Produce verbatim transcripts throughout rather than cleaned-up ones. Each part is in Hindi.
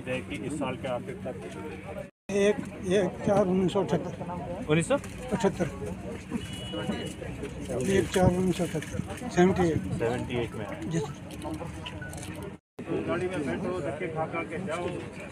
उम्मीद है कि इस साल के आखिर तक? एक एक चार उन्नीस सौ अठहत्तर उन्नीस सौ अठहत्तर एक चार उन्नीस सौ अठहत्तर सेवेंटी एट सेवेंटी एट में जी। गाड़ी में बैठो, धक्के खा खा के जाओ।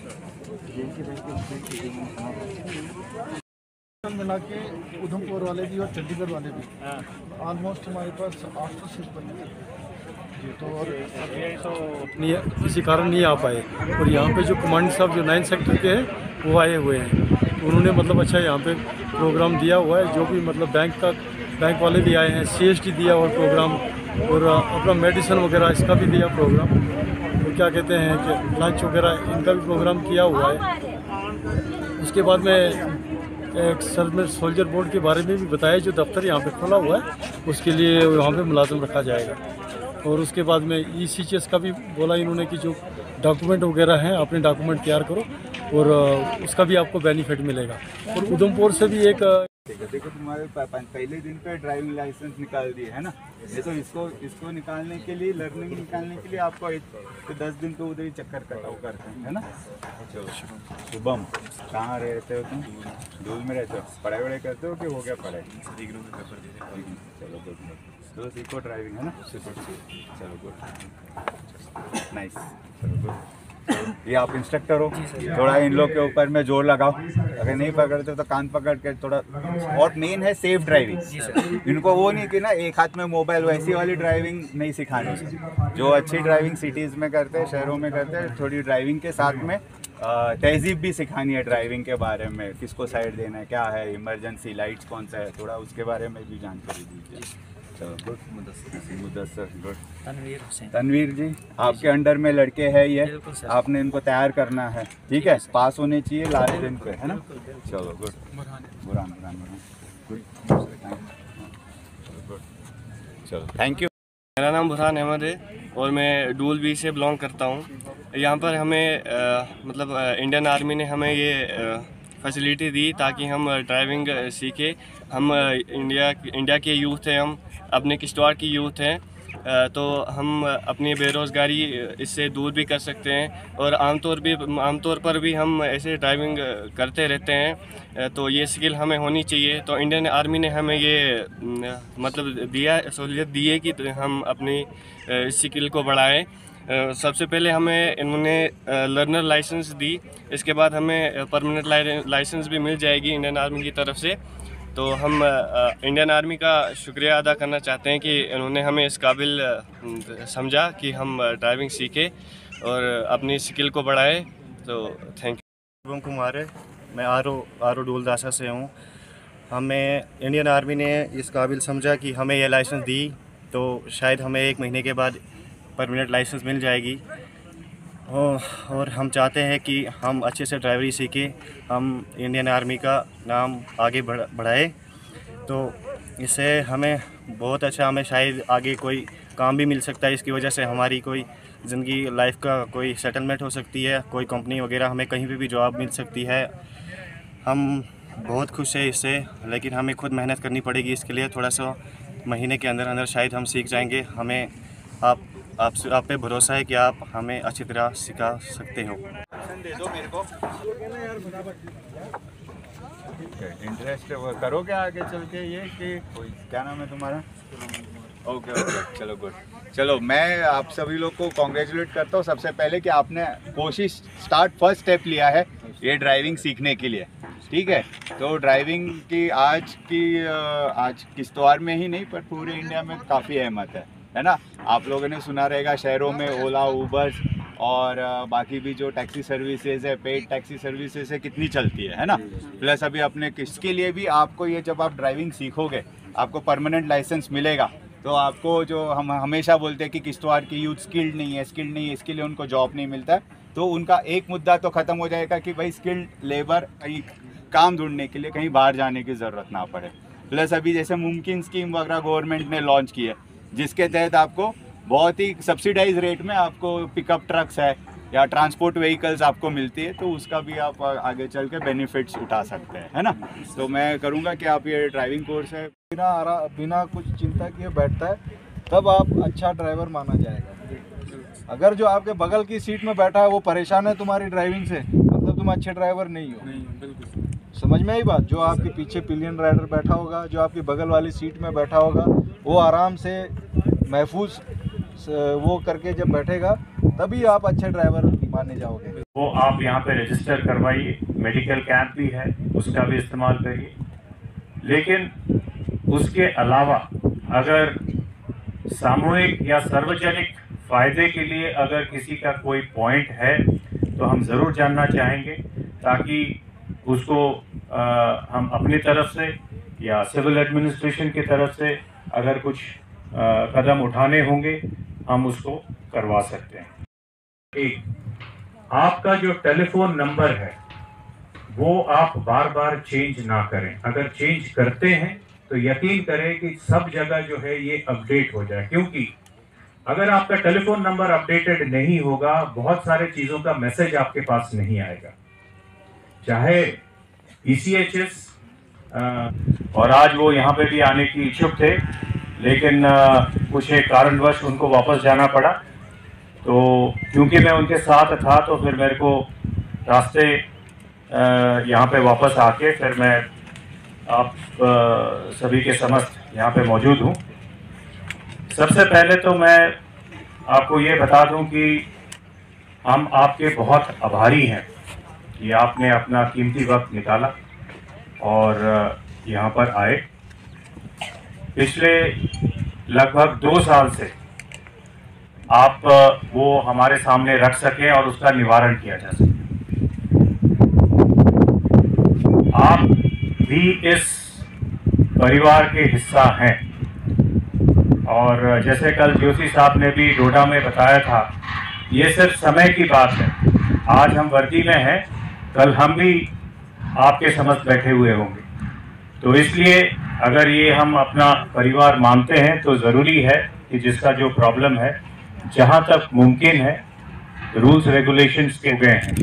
मिला के उधमपुर वाले भी और चंडीगढ़ वाले भी ऑलमोस्ट हमारे पास आठ सौ सीट बनी जी। तो और नहीं किसी कारण नहीं आ पाए, और यहाँ पे जो कमांड साहब जो नाइन सेक्टर के हैं वो आए हुए हैं। उन्होंने मतलब अच्छा यहाँ पे प्रोग्राम दिया हुआ है, जो भी मतलब बैंक का बैंक वाले भी आए हैं, सीएसटी दिया और प्रोग्राम, और अपना मेडिसिन वगैरह इसका भी दिया प्रोग्राम, और क्या कहते हैं कि लंच वगैरह इनका भी प्रोग्राम किया हुआ है। उसके बाद में एक सर्विस सोल्जर बोर्ड के बारे में भी बताया, जो दफ्तर यहाँ पे खोला हुआ है उसके लिए वहाँ पे मुलाजिम रखा जाएगा। और उसके बाद में ई सी एच एस का भी बोला इन्होंने कि जो डॉक्यूमेंट वगैरह हैं अपने डॉक्यूमेंट तैयार करो, और उसका भी आपको बेनिफिट मिलेगा। और उधमपुर से भी एक देखो तुम्हारे पहले दिन पे ड्राइविंग लाइसेंस निकाल दिए है ना, ये तो इसको इसको निकालने के लिए, लर्निंग निकालने के लिए आपको एक तो दस दिन तो उधर ही चक्कर कटाव करते हैं है ना। चलो शुभम, कहाँ रहते हो तुम? दूर में रहते हो? पढ़ाई वढ़ाई करते हो कि हो गया पढ़ाई? चलो गुड, तो सीखो ड्राइविंग है ना। चलो गुड, नाइस, चलो गुड। ये आप इंस्ट्रक्टर हो, थोड़ा इन लोग के ऊपर में जोर लगाओ, अगर नहीं पकड़ते तो कान पकड़ के थोड़ा। और मेन है सेफ ड्राइविंग। इनको वो नहीं कि ना एक हाथ में मोबाइल, वैसी वाली ड्राइविंग नहीं सिखानी। जो अच्छी ड्राइविंग सिटीज़ में करते हैं, शहरों में करते हैं, थोड़ी ड्राइविंग के साथ में तहजीब भी सिखानी है ड्राइविंग के बारे में, किसको साइड देना है, क्या है इमरजेंसी लाइट्स कौन सा है, थोड़ा उसके बारे में भी जानकारी दीजिए। चलो गुड, मुदस्सर गुड। तनवीर हुसैन। तनवीर जी, आपके अंडर में लड़के हैं ये, आपने इनको तैयार करना है, ठीक है, पास होने चाहिए लास्ट दिन पे है ना। चलो गुड, बुरहान बुरहान गुड, चलो थैंक यू। मेरा नाम बुरहान अहमद है और मैं डूल बी से बिलोंग करता हूँ। यहाँ पर हमें आ, मतलब आ, इंडियन आर्मी ने हमें ये फैसिलिटी दी ताकि हम ड्राइविंग सीखें। हम इंडिया इंडिया के यूथ हैं, हम अपने किश्तवाड़ की यूथ हैं, तो हम अपनी बेरोज़गारी इससे दूर भी कर सकते हैं। और आमतौर भी आमतौर पर भी हम ऐसे ड्राइविंग करते रहते हैं, तो ये स्किल हमें होनी चाहिए। तो इंडियन आर्मी ने हमें ये मतलब दिया, सहूलियत दी है कि हम अपनी स्किल को बढ़ाएं। सबसे पहले हमें इन्होंने लर्नर लाइसेंस दी, इसके बाद हमें परमानेंट लाइसेंस भी मिल जाएगी इंडियन आर्मी की तरफ से। तो हम इंडियन आर्मी का शुक्रिया अदा करना चाहते हैं कि इन्होंने हमें इस काबिल समझा कि हम ड्राइविंग सीखें और अपनी स्किल को बढ़ाएं। तो थैंक यू। शुभम कुमार है, मैं आरो आरो डोलदासा से हूँ। हमें इंडियन आर्मी ने इस काबिल समझा कि हमें यह लाइसेंस दी, तो शायद हमें एक महीने के बाद परमानेंट लाइसेंस मिल जाएगी। और हम चाहते हैं कि हम अच्छे से ड्राइवरी सीखें, हम इंडियन आर्मी का नाम आगे बढ़ाए, तो इससे हमें बहुत अच्छा, हमें शायद आगे कोई काम भी मिल सकता है। इसकी वजह से हमारी कोई ज़िंदगी लाइफ का कोई सेटलमेंट हो सकती है, कोई कंपनी वगैरह हमें कहीं पे भी जॉब मिल सकती है। हम बहुत खुश हैं इससे, लेकिन हमें खुद मेहनत करनी पड़ेगी इसके लिए। थोड़ा सा महीने के अंदर अंदर शायद हम सीख जाएंगे। हमें आप आप आप पे भरोसा है कि आप हमें अच्छी तरह सिखा सकते हो। दे दो मेरे को, इंटरेस्ट करोगे आगे चल के ये कि कोई, क्या नाम है तुम्हारा? ओके ओके, चलो गुड। चलो मैं आप सभी लोग को कॉन्ग्रेचुलेट करता हूँ सबसे पहले कि आपने कोशिश स्टार्ट फर्स्ट स्टेप लिया है ये ड्राइविंग सीखने के लिए, ठीक है। तो ड्राइविंग की आज की आज किश्तवाड़ में ही नहीं पर पूरे इंडिया में काफ़ी अहमियत है है ना। आप लोगों ने सुना रहेगा शहरों में ओला, उबर और बाकी भी जो टैक्सी सर्विसेज है, पेड टैक्सी सर्विसेज है, कितनी चलती है है ना। प्लस अभी अपने किसके लिए भी आपको ये, जब आप ड्राइविंग सीखोगे आपको परमानेंट लाइसेंस मिलेगा, तो आपको जो हम हमेशा बोलते हैं कि किश्तवाड़ की यूथ स्किल्ड नहीं है, स्किल्ड नहीं है, इसके लिए उनको जॉब नहीं मिलता है, तो उनका एक मुद्दा तो ख़त्म हो जाएगा कि भाई स्किल्ड लेबर कहीं काम ढूंढने के लिए कहीं बाहर जाने की ज़रूरत ना पड़े। प्लस अभी जैसे मुमकिन स्कीम वगैरह गवर्नमेंट ने लॉन्च की है, जिसके तहत आपको बहुत ही सब्सिडाइज रेट में आपको पिकअप ट्रक्स है या ट्रांसपोर्ट व्हीकल्स आपको मिलती है, तो उसका भी आप आगे चल के बेनिफिट्स उठा सकते हैं है ना। तो मैं करूँगा कि आप ये ड्राइविंग कोर्स है बिना बिना कुछ चिंता किए बैठता है, तब आप अच्छा ड्राइवर माना जाएगा। अगर जो आपके बगल की सीट में बैठा है वो परेशान है तुम्हारी ड्राइविंग से, मतलब तुम अच्छे ड्राइवर नहीं हो। नहीं, बिल्कुल समझ में आई बात? जो आपके पीछे पिलियन राइडर बैठा होगा, जो आपकी बगल वाली सीट में बैठा होगा, वो आराम से महफूज वो करके जब बैठेगा तभी आप अच्छे ड्राइवर माने जाओगे। वो आप यहाँ पे रजिस्टर करवाइए, मेडिकल कैंप भी है, उसका भी इस्तेमाल करिए। लेकिन उसके अलावा अगर सामूहिक या सार्वजनिक फ़ायदे के लिए अगर किसी का कोई पॉइंट है तो हम ज़रूर जानना चाहेंगे, ताकि उसको आ, हम अपनी तरफ से या सिविल एडमिनिस्ट्रेशन की तरफ से अगर कुछ आ, कदम उठाने होंगे हम उसको करवा सकते हैं। एक, आपका जो टेलीफोन नंबर है वो आप बार बार चेंज ना करें। अगर चेंज करते हैं तो यकीन करें कि सब जगह जो है ये अपडेट हो जाए, क्योंकि अगर आपका टेलीफोन नंबर अपडेटेड नहीं होगा बहुत सारे चीज़ों का मैसेज आपके पास नहीं आएगा। चाहे ई सी एच एस, और आज वो यहाँ पे भी आने की इच्छुक थे, लेकिन आ, कुछ एक कारणवश उनको वापस जाना पड़ा। तो क्योंकि मैं उनके साथ था तो फिर मेरे को रास्ते यहाँ पे वापस आके फिर मैं आप आ, सभी के समस्त यहाँ पे मौजूद हूँ। सबसे पहले तो मैं आपको ये बता दूं कि हम आपके बहुत आभारी हैं कि आपने अपना कीमती वक्त निकाला और यहाँ पर आए। पिछले लगभग दो साल से आप वो हमारे सामने रख सकें और उसका निवारण किया जा सके। आप भी इस परिवार के हिस्सा हैं, और जैसे कल जोशी साहब ने भी डोडा में बताया था, ये सिर्फ समय की बात है। आज हम वर्दी में हैं, कल हम भी आपके समक्ष बैठे हुए होंगे। तो इसलिए अगर ये हम अपना परिवार मानते हैं तो ज़रूरी है कि जिसका जो प्रॉब्लम है जहाँ तक मुमकिन है रूल्स रेगुलेशंस के गए हैं,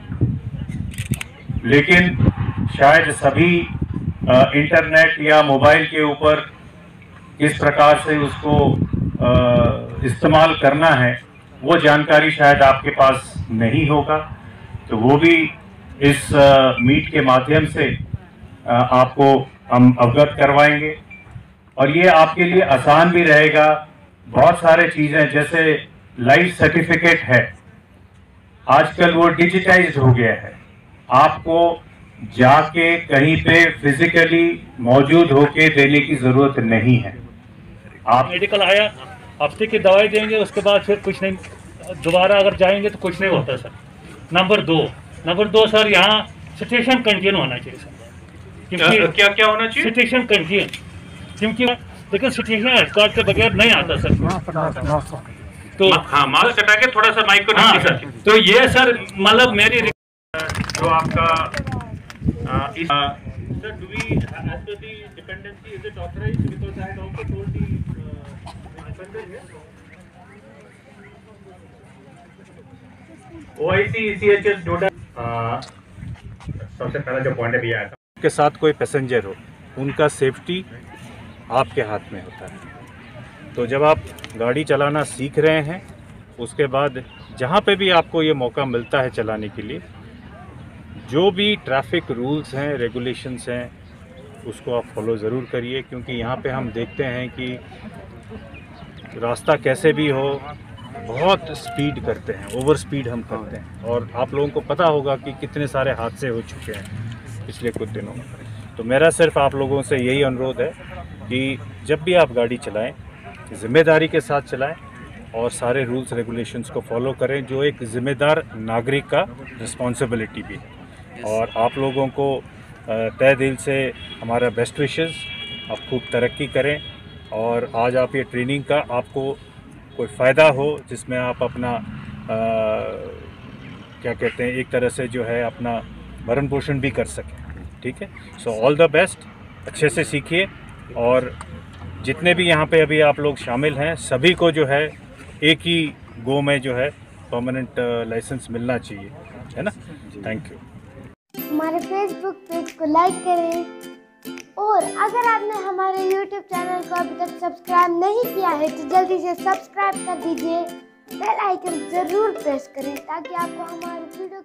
लेकिन शायद सभी इंटरनेट या मोबाइल के ऊपर किस प्रकार से उसको इस्तेमाल करना है वो जानकारी शायद आपके पास नहीं होगा। तो वो भी इस मीट के माध्यम से आ, आपको हम अवगत करवाएंगे, और ये आपके लिए आसान भी रहेगा। बहुत सारे चीज़ें जैसे लाइफ सर्टिफिकेट है, आजकल वो डिजिटाइज्ड हो गया है, आपको जाके कहीं पे फिजिकली मौजूद होके देने की ज़रूरत नहीं है। आप मेडिकल आया, हफ्ते की दवाई देंगे, उसके बाद फिर कुछ नहीं, दोबारा अगर जाएंगे तो कुछ नहीं होता सर। नंबर दो नंबर दो सर, यहाँ स्टेशन कंटिन्यू होना चाहिए सर। क्योंकि क्या क्या होना चाहिए? स्टेशन कंटिन्यू, क्योंकि लेकिन स्टेशन हेड कार्ड के बगैर नहीं आता सर। तो हाँ, मास्क हटा के थोड़ा सा माइक को हाँ, सर। तो ये सर मतलब मेरी जो आपका इस Sir, do we, as per the dependency, is it authorized? Because I had also told the uh, defender here. O I C E C H S डोडा सबसे पहला जो पॉइंट अभी आया था, के साथ कोई पैसेंजर हो, उनका सेफ्टी आपके हाथ में होता है। तो जब आप गाड़ी चलाना सीख रहे हैं, उसके बाद जहाँ पे भी आपको ये मौका मिलता है चलाने के लिए, जो भी ट्रैफिक रूल्स हैं, रेगुलेशंस हैं, उसको आप फॉलो ज़रूर करिए। क्योंकि यहाँ पे हम देखते हैं कि रास्ता कैसे भी हो बहुत स्पीड करते हैं, ओवर स्पीड हम करते हैं, और आप लोगों को पता होगा कि कितने सारे हादसे हो चुके हैं पिछले कुछ दिनों में। तो मेरा सिर्फ आप लोगों से यही अनुरोध है कि जब भी आप गाड़ी चलाएं ज़िम्मेदारी के साथ चलाएं और सारे रूल्स रेगुलेशंस को फॉलो करें, जो एक ज़िम्मेदार नागरिक का रिस्पॉन्सिबिलिटी भी है। और आप लोगों को तहे दिल से हमारा बेस्ट विशेस, आप खूब तरक्की करें, और आज आप ये ट्रेनिंग का आपको कोई फ़ायदा हो जिसमें आप अपना आ, क्या कहते हैं, एक तरह से जो है अपना भरण पोषण भी कर सकें। ठीक है, सो ऑल द बेस्ट, अच्छे से सीखिए, और जितने भी यहाँ पे अभी आप लोग शामिल हैं सभी को जो है एक ही गो में जो है परमानेंट लाइसेंस मिलना चाहिए, है ना। Thank you. हमारे फेसबुक पेज को लाइक करें, और अगर आपने हमारे यूट्यूब चैनल को अभी तक सब्सक्राइब नहीं किया है तो जल्दी से सब्सक्राइब कर दीजिए बेल आइकन ज़रूर प्रेस करें ताकि आपको हमारी वीडियो